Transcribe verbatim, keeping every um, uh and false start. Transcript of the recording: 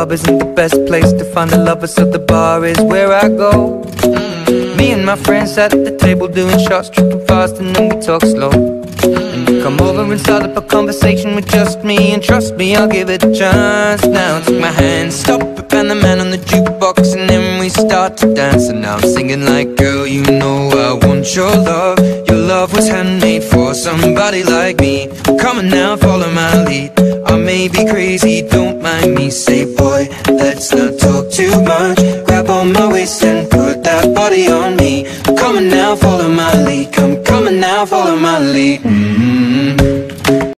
club isn't the best place to find a lover, so the bar is where I go. mm. Me and my friends sat at the table doing shots, tripping fast, and then we talk slow. And you come over and start up a conversation with just me, and trust me, I'll give it a chance. Now take my hand, stop it, and the man on the jukebox, and then we start to dance. And now I'm singing like, girl, you know I want your love. Your love was handmade for somebody like me. Come on now, follow my lead. I may be crazy, don't mind me. Say, boy, let's not talk too much. Grab on my waist and put that body on me. Come on now, follow my lead. Come, come on now, follow my lead. mm-hmm.